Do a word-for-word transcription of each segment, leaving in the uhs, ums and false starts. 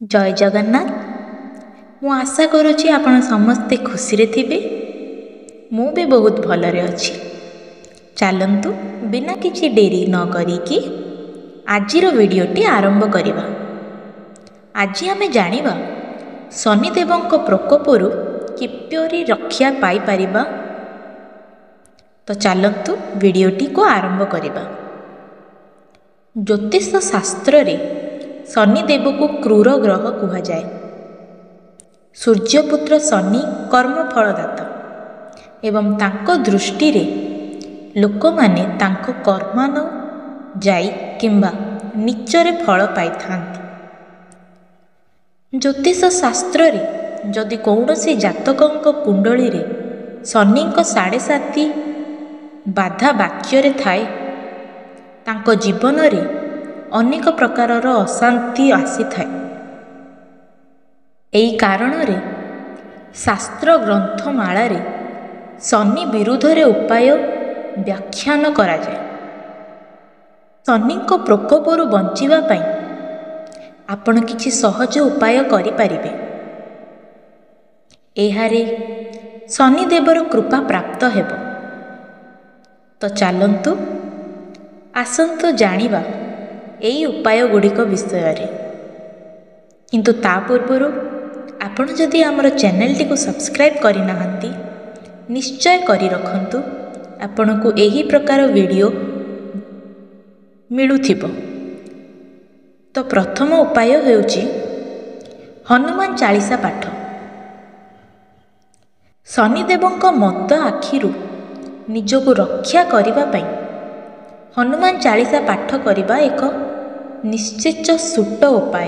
जय जगन्नाथ। मु आशा करुच्ची आपण समस्ते खुशी रे थिबे। मु भी बहुत भलरे अच्छी। चलंतु बिना किछि डेरी न करिकी आजिर वीडियोटी आरंभ करिबा। आज आमे जानिबा शनिदेवंक प्रकोपरु किपरि रक्षा पाई परिबा। तो चलंतु वीडियोटी को आरंभ करिबा। ज्योतिष शास्त्र रे शनिदेव को क्रूर ग्रह कहा जाए। सूर्यपुत्र शनि कर्मफलदाता एवं तांको दृष्टि रे लोक माने तांको कर्मान जाई किंबा निचरे फल पाई थांती। ज्योतिष शास्त्र रे जदि कौनसी जातकंक कुंडली रे शनि को साढ़े साथी बाधा वाक्य रे थाए तांको जीवन रे अनेक प्रकारर अशांति आसी थाए। एई कारण रे शास्त्र ग्रंथमाला रे शनि विरुद्ध रे उपाय व्याख्यान करा जाए। शनि को प्रकोपरु बंचिबा पई आपण किछि सहज उपाय करि परिबे। एहारे शनि देवर कृपा प्राप्त हेबो। तो चलंतु आसंतु जानिबा एई उपाय गुड़िक विषय रे। किंतु ता पूर्वरु आपण जदि आमर चैनल टी को सब्सक्राइब करि नाहंती निश्चय करि रखंतु। आपनको एही प्रकार वीडियो मिलुथिबो। तो प्रथम उपाय हेउची हनुमान चालीसा पाठ। शनिदेवंक मद आखिरु निजको रक्षा करिबा पई हनुमान चालीसा पाठ करिबा एक निश्चित सुट उपाय।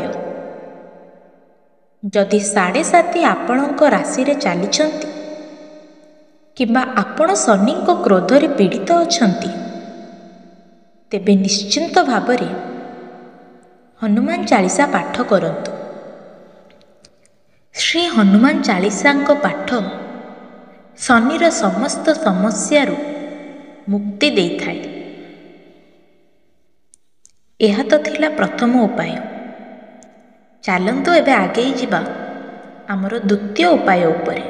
जदि साढ़े साथी आपणक राशि रे चलीछंती किंबा आपण शनि को क्रोध रे पीड़ित अछंती तेबे निश्चिंत भावरे हनुमान चालीसा पाठ करंतु। श्री हनुमान चालीसा पाठ शनिर समस्त समस्या मुक्ति देइथाय। यह तो थिला प्रथम उपाय। चलंतु एबे आगे जिबा आमर द्वितीय उपाय उपरे।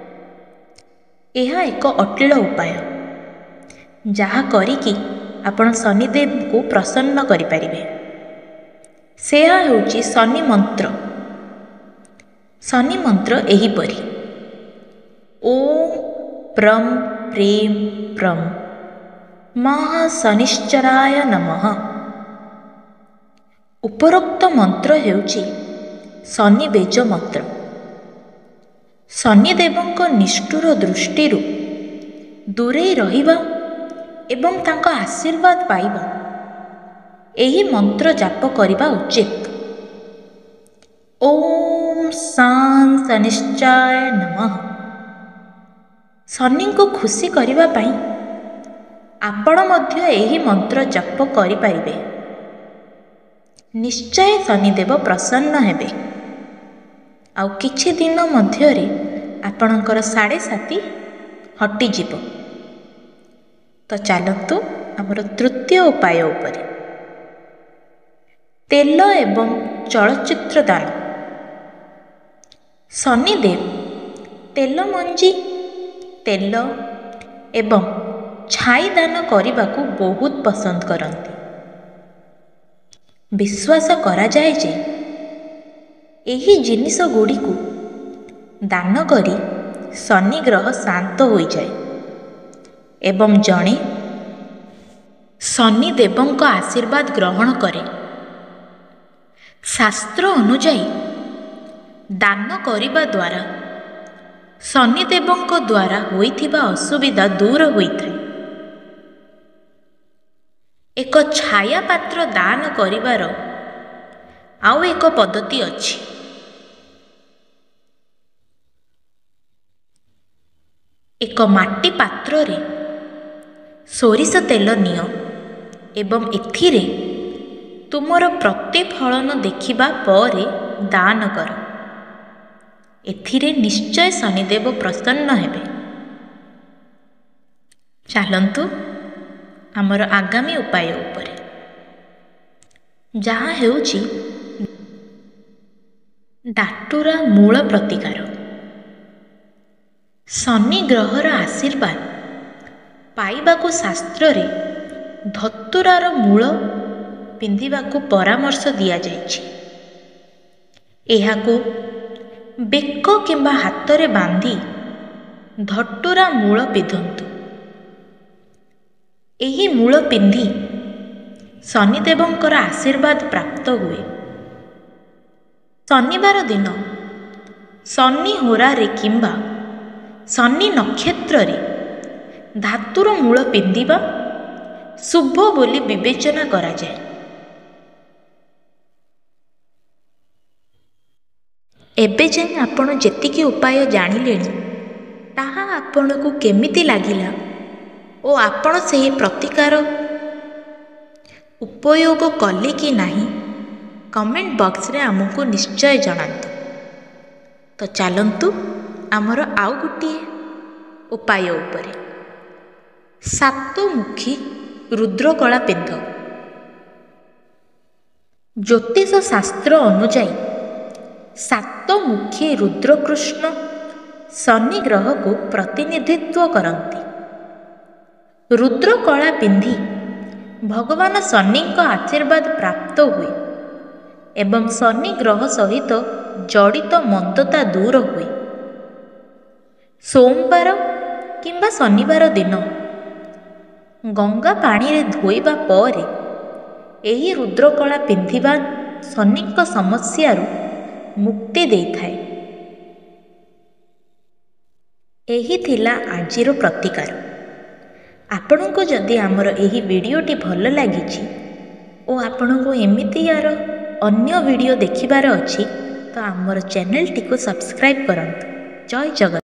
यह एक अटिल उपाय जहा करिकी आपण शनिदेव को प्रसन्न करि परिबे। सेहा हेउची शनि मंत्र। शनि मंत्र एही परी ओम प्रम प्रेम प्रम महाशनिश्चराय नमः। उपरोक्त मंत्र हेउची शनि बेज मंत्र। शनिदेवंक निष्ठुर दृष्टि दूरे रहिबा एवं तांको आशीर्वाद पाइबा एही मंत्र जाप करिबा उचित। ओम शां शनिश्चाय नमः। शनि को खुशी करिबा पई आपण मध्य एही मंत्र जाप करि परिबे। निश्चय शनिदेव प्रसन्न हेबे। आउ किछि दिन मध्यरे आपणकर साढ़े साथी हटि जिवो। तो चलंतु हमर तृतीय उपाय उपरे। तेल एवं चलचित्र दान। शनिदेव तेल मंजी तेल एवं छाई दान करने को बहुत पसंद करती। विश्वास करा जाए जे एही जिनिस गुड़ी को दान करी शनि ग्रह शांत हो जाए एवं जड़े शनि देवंक आशीर्वाद ग्रहण करे। शास्त्र अनुजाई दान करिबा द्वारा शनिदेवंक द्वारा होइथिबा असुविधा दूर होइथाय। एक छाया पात्र दान करिवार आउ एक पद्धति अछि। एक माटी पात्र रे सोरिष तेल नियो एवं एथिरे तुमर प्रतिफलन देखिबा परे दान कर। एथिरे निश्चय शनिदेव प्रसन्न हेबे। चलंतु आमर आगामी उपाय उपरे जहा हेउची ଡାଟୁରା ମୂଳ ପ୍ରତିକାର। ଶନି ଗ୍ରହର ଆଶୀର୍ବାଦ ପାଇବାକୁ ଶାସ୍ତ୍ରରେ ଧତୁରାର ମୂଳ ପିନ୍ଧିବାକୁ ପରାମର୍ଶ ଦିଆଯାଇଛି। ଏହାକୁ ବେକ କିମ୍ବା ହାତରେ ବାନ୍ଧି ଧତୁରା ମୂଳ ପିନ୍ଧନ୍ତୁ। ଏହି ମୂଳ ପିନ୍ଧି ଶନିଦେବଙ୍କର ଆଶୀର୍ବାଦ ପ୍ରାପ୍ତ ହୁଏ। ଶନିବାର ଦିନ ଶନି ହୋରାରେ କିମ୍ବା ଶନି ନକ୍ଷତ୍ରରେ ଧାତୁର ମୂଳ ପିନ୍ଧିବା ଶୁଭ ବୋଲି ବିବେଚନା କରାଯାଏ। ଏବେ ଯାଏଁ ଆପଣ ଯେତିକି ଉପାୟ ଜାଣିଲେଣି ତାହା ଆପଣଙ୍କୁ କେମିତି ଲାଗିଲା ଓ ଆପଣ ସେହି ପ୍ରତିକାର ଉପଯୋଗ କଲେ କି ନାହିଁ କମେଣ୍ଟ ବକ୍ସରେ ଆମକୁ ନିଶ୍ଚୟ ଜଣାନ୍ତୁ। ତ ଚାଲନ୍ତୁ ଆମର ଆଉ ଗୋଟିଏ ଉପାୟ ଉପରେ। ସାତମୁଖୀ ରୁଦ୍ରକଳା ପିନ୍ଧ। ଜ୍ୟୋତିଷ ଶାସ୍ତ୍ର ଅନୁଯାୟୀ ସାତମୁଖୀ ରୁଦ୍ରକୃଷ୍ଣ ଶନି ଗ୍ରହକୁ ପ୍ରତିନିଧିତ୍ୱ କରନ୍ତି। ରୁଦ୍ରକଳା ପିନ୍ଧି ଭଗବାନ ଶନିଙ୍କ ଆଶୀର୍ବାଦ ପ୍ରାପ୍ତ ହୁଏ ଏବଂ ଶନି ଗ୍ରହ ସହିତ ଜଡ଼ିତ ମନ୍ଦତା ଦୂର ହୁଏ। ସୋମବାର କିମ୍ବା ଶନିବାର ଦିନ ଗଙ୍ଗା ପାଣିରେ ଧୋଇବା ପରେ ଏହି ରୁଦ୍ରକଳା ପିନ୍ଧିବା ଶନିଙ୍କ ସମସ୍ୟାରୁ ମୁକ୍ତି ଦେଇଥାଏ। ଏହି ଥିଲା ଆଜିର ପ୍ରତିକାର। ଆପଣଙ୍କୁ ଯଦି ଆମର ଏହି ଭିଡ଼ିଓଟି ଭଲ ଲାଗିଛି ଓ ଆପଣଙ୍କୁ ଏମିତିଆର ଅନ୍ୟ ଭିଡ଼ିଓ ଦେଖିବାର ଅଛି ତ ଆମର ଚ୍ୟାନେଲଟିକୁ ସବସ୍କ୍ରାଇବ୍ କରନ୍ତୁ। ଜୟ ଜଗନ୍ନାଥ।